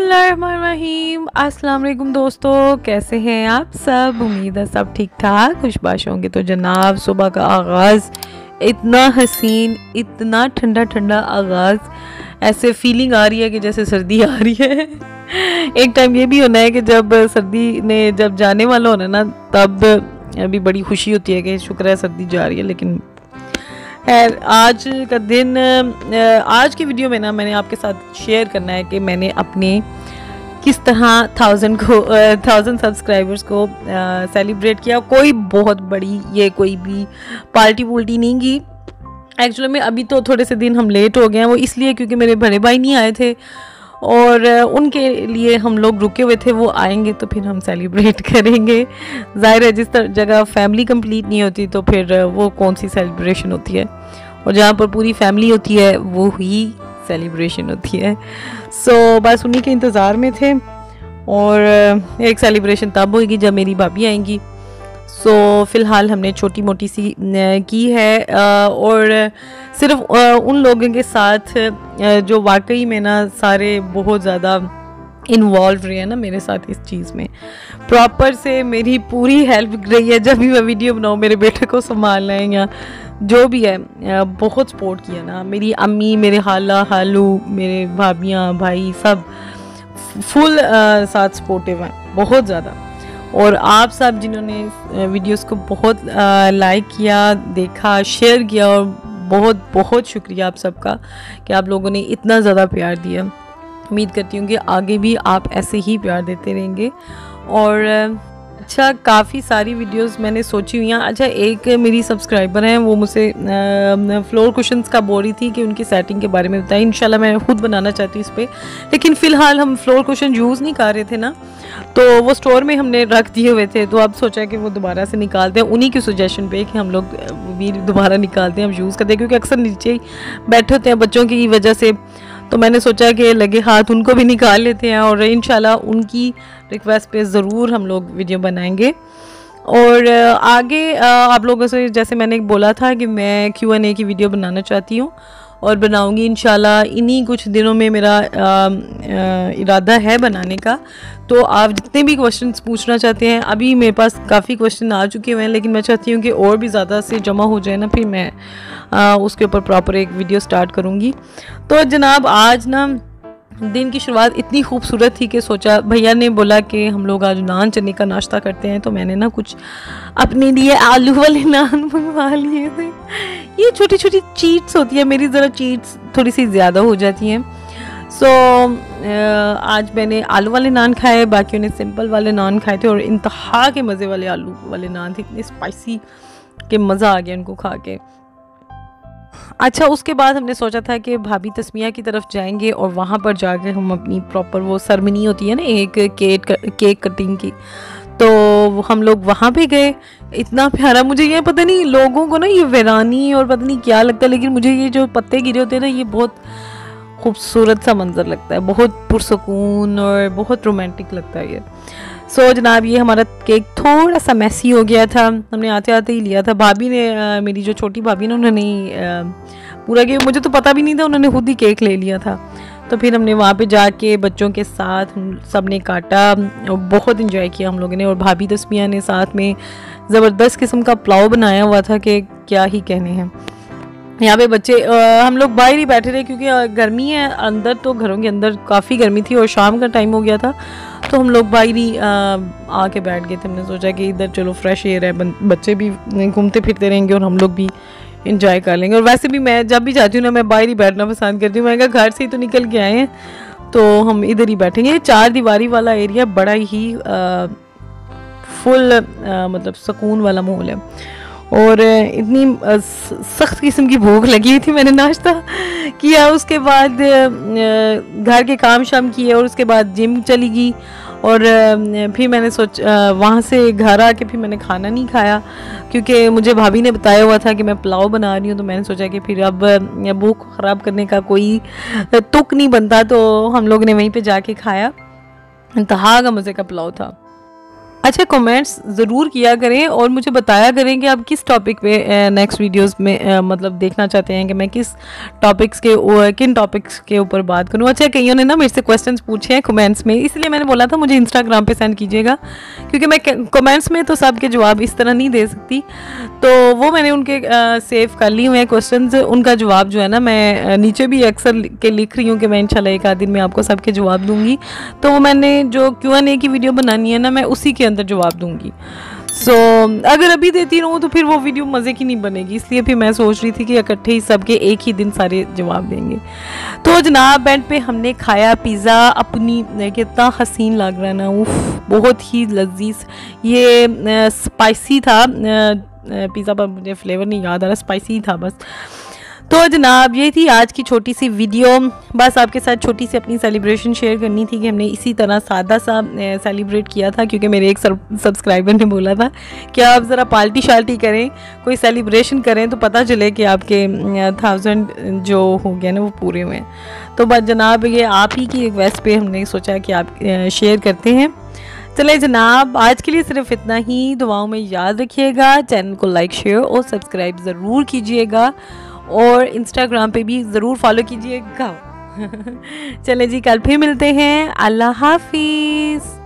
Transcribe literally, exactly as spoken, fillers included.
बिस्मिल्लाहिर्रहमानिर्रहीम। अस्सलाम वालेकुम दोस्तों, कैसे हैं आप सब? उम्मीद है सब ठीक ठाक खुशबाश होंगे। तो जनाब, सुबह का आगाज़ इतना हसीन, इतना ठंडा ठंडा आगाज़, ऐसे फीलिंग आ रही है कि जैसे सर्दी आ रही है। एक टाइम ये भी होना है कि जब सर्दी ने जब जाने वाला होना ना, तब अभी बड़ी खुशी होती है कि शुक्र है सर्दी जा रही है। लेकिन खैर, आज का दिन, आज की वीडियो में ना मैंने आपके साथ शेयर करना है कि मैंने अपने किस तरह थाउजेंड को थाउजेंड सब्सक्राइबर्स को सेलिब्रेट किया। कोई बहुत बड़ी ये कोई भी पार्टी वुल्टी नहीं की। एक्चुअली में अभी तो थोड़े से दिन हम लेट हो गए हैं, वो इसलिए क्योंकि मेरे बड़े भाई नहीं आए थे और उनके लिए हम लोग रुके हुए थे। वो आएंगे तो फिर हम सेलिब्रेट करेंगे। ज़ाहिर है, जिस जगह फैमिली कंप्लीट नहीं होती तो फिर वो कौन सी सेलिब्रेशन होती है, और जहाँ पर पूरी फैमिली होती है वो ही सेलिब्रेशन होती है। सो so, बस उन्हीं के इंतज़ार में थे। और एक सेलिब्रेशन तब होगी जब मेरी भाभी आएंगी। सो so, फ़िलहाल हमने छोटी मोटी सी की है, और सिर्फ उन लोगों के साथ जो वाकई में ना सारे बहुत ज़्यादा इन्वॉल्व रहे हैं ना मेरे साथ इस चीज़ में। प्रॉपर से मेरी पूरी हेल्प रही है। जब भी मैं वीडियो बनाऊँ, मेरे बेटे को संभालना है या जो भी है, बहुत सपोर्ट किया ना। मेरी अम्मी, मेरे हाला हालू, मेरे भाभियाँ भाई सब फुल साथ सपोर्टिव हैं, बहुत ज़्यादा। और आप सब जिन्होंने वीडियोस को बहुत लाइक किया, देखा, शेयर किया, और बहुत बहुत शुक्रिया आप सबका कि आप लोगों ने इतना ज़्यादा प्यार दिया। उम्मीद करती हूँ कि आगे भी आप ऐसे ही प्यार देते रहेंगे। और अच्छा, काफ़ी सारी वीडियोस मैंने सोची हुई हैं। अच्छा, एक मेरी सब्सक्राइबर हैं, वो मुझसे फ्लोर कुशन्स का बोल रही थी कि उनकी सेटिंग के बारे में बताएं। इंशाल्लाह मैं खुद बनाना चाहती हूँ इस पर, लेकिन फ़िलहाल हम फ्लोर कुशन यूज़ नहीं कर रहे थे ना, तो वो स्टोर में हमने रख दिए हुए थे। तो अब सोचा कि वो दोबारा से निकालते हैं, उन्हीं की सजेशन पे कि हम लोग भी दोबारा निकालते हैं, हम यूज़ करते हैं, क्योंकि अक्सर नीचे ही बैठे होते हैं बच्चों की वजह से। तो मैंने सोचा कि लगे हाथ उनको भी निकाल लेते हैं, और इंशाल्लाह उनकी रिक्वेस्ट पे ज़रूर हम लोग वीडियो बनाएंगे। और आगे आप लोगों से, जैसे मैंने बोला था कि मैं क्यू एन ए की वीडियो बनाना चाहती हूँ और बनाऊंगी इंशाल्लाह। इन्हीं कुछ दिनों में मेरा इरादा है बनाने का। तो आप जितने भी क्वेश्चंस पूछना चाहते हैं, अभी मेरे पास काफ़ी क्वेश्चन आ चुके हुए हैं, लेकिन मैं चाहती हूँ कि और भी ज़्यादा से जमा हो जाए ना, फिर मैं आ, उसके ऊपर प्रॉपर एक वीडियो स्टार्ट करूँगी। तो जनाब, आज ना दिन की शुरुआत इतनी खूबसूरत थी कि सोचा, भैया ने बोला कि हम लोग आज नान चने का नाश्ता करते हैं, तो मैंने ना कुछ अपने लिए आलू वाले नान मंगवा लिए थे। ये छोटी छोटी चीट्स होती है मेरी, ज़रा चीट्स थोड़ी सी ज़्यादा हो जाती हैं। सो so, आज मैंने आलू वाले नान खाए, बाकियों ने सिंपल वाले नान खाए थे, और इंतहा के मज़े वाले आलू वाले नान थे, इतने स्पाइसी कि मज़ा आ गया उनको खा के। अच्छा, उसके बाद हमने सोचा था कि भाभी तस्मिया की तरफ जाएंगे और वहाँ पर जाकर हम अपनी प्रॉपर वो सेरेमनी होती है ना एक केक केक कटिंग की, तो हम लोग वहाँ पे गए। इतना प्यारा, मुझे ये पता नहीं लोगों को ना ये वैरानी और पता नहीं क्या लगता है, लेकिन मुझे ये जो पत्ते गिरे होते हैं ना, ये बहुत खूबसूरत सा मंजर लगता है, बहुत पुरसकून और बहुत रोमांटिक लगता है ये। सो so, जनाब, ये हमारा केक थोड़ा सा मैसी हो गया था, हमने आते आते ही लिया था। भाभी ने, आ, मेरी जो छोटी भाभी ने, उन्होंने पूरा केक, मुझे तो पता भी नहीं था, उन्होंने खुद ही केक ले लिया था। तो फिर हमने वहाँ पे जाके बच्चों के साथ हम सब ने काटा और बहुत इन्जॉय किया हम लोगों ने। और भाभी तस्मिया ने साथ में ज़बरदस्त किस्म का पुलाव बनाया हुआ था कि क्या ही कहने हैं। यहाँ पे बच्चे, आ, हम लोग बाहर ही बैठे रहे क्योंकि गर्मी है, अंदर तो घरों के अंदर काफ़ी गर्मी थी और शाम का टाइम हो गया था, तो हम लोग बाहर ही आके बैठ गए थे। हमने सोचा कि इधर चलो फ्रेश एयर है, बच्चे भी घूमते फिरते रहेंगे और हम लोग भी इंजॉय कर लेंगे। और वैसे भी मैं जब भी जाती हूँ ना, मैं बाहर ही बैठना पसंद करती हूँ। मैं कहा घर से ही तो निकल के आए हैं, तो हम इधर ही बैठेंगे। चार दीवारी वाला एरिया बड़ा ही आ, फुल आ, मतलब सुकून वाला माहौल है। और इतनी सख्त किस्म की भूख लगी हुई थी, मैंने नाश्ता किया, उसके बाद घर के काम शाम किए, और उसके बाद जिम चली गई। और फिर मैंने सोच वहाँ से घर आके फिर मैंने खाना नहीं खाया, क्योंकि मुझे भाभी ने बताया हुआ था कि मैं पुलाव बना रही हूँ। तो मैंने सोचा कि फिर अब भूख ख़राब करने का कोई तुक नहीं बनता, तो हम लोग ने वहीं पे जाके खाया। इंतहा का मज़े का पुलाव था। अच्छा, कमेंट्स ज़रूर किया करें और मुझे बताया करें कि आप किस टॉपिक पे नेक्स्ट वीडियोस में आ, मतलब देखना चाहते हैं कि मैं किस टॉपिक्स के उ- किन टॉपिक्स के ऊपर बात करूं। अच्छा, कईयों ने ना मेरे से क्वेश्चंस पूछे हैं कमेंट्स में, इसलिए मैंने बोला था मुझे इंस्टाग्राम पे सेंड कीजिएगा, क्योंकि मैं कमेंट्स में तो सबके जवाब इस तरह नहीं दे सकती। तो वो मैंने उनके सेव कर लिए हुए हैं क्वेश्चन, उनका जवाब जो है ना मैं आ, नीचे भी अक्सर के लिख रही हूँ कि मैं इंशाल्लाह एक आध दिन में आपको सबके जवाब दूँगी। तो वो मैंने जो क्यू एन ए की वीडियो बनानी है ना, मैं उसी के अंदर जवाब दूंगी। सो so, अगर अभी देती रहूँ तो फिर वो वीडियो मज़े की नहीं बनेगी, इसलिए फिर मैं सोच रही थी कि इकट्ठे ही सबके एक ही दिन सारे जवाब देंगे। तो जनाब बेड पे हमने खाया पिज़्ज़ा अपनी, कितना हसीन लग रहा है ना, उफ बहुत ही लजीज। ये स्पाइसी था पिज़्ज़ा, पर मुझे फ्लेवर नहीं याद आ रहा, स्पाइसी था बस। तो जनाब ये थी आज की छोटी सी वीडियो, बस आपके साथ छोटी सी अपनी सेलिब्रेशन शेयर करनी थी कि हमने इसी तरह सादा सा सेलिब्रेट किया था, क्योंकि मेरे एक सब्सक्राइबर ने बोला था कि आप ज़रा पार्टी शाल्टी करें, कोई सेलिब्रेशन करें तो पता चले कि आपके थाउजेंड जो हो गए ना वो पूरे हुए हैं। तो बस जनाब ये आप ही की रिक्वेस्ट पे हमने सोचा कि आप शेयर करते हैं। चले जनाब आज के लिए सिर्फ इतना ही, दुआओं में याद रखिएगा, चैनल को लाइक शेयर और सब्सक्राइब ज़रूर कीजिएगा और इंस्टाग्राम पे भी ज़रूर फॉलो कीजिएगा। चले जी, कल फिर मिलते हैं। अल्लाह हाफिज़।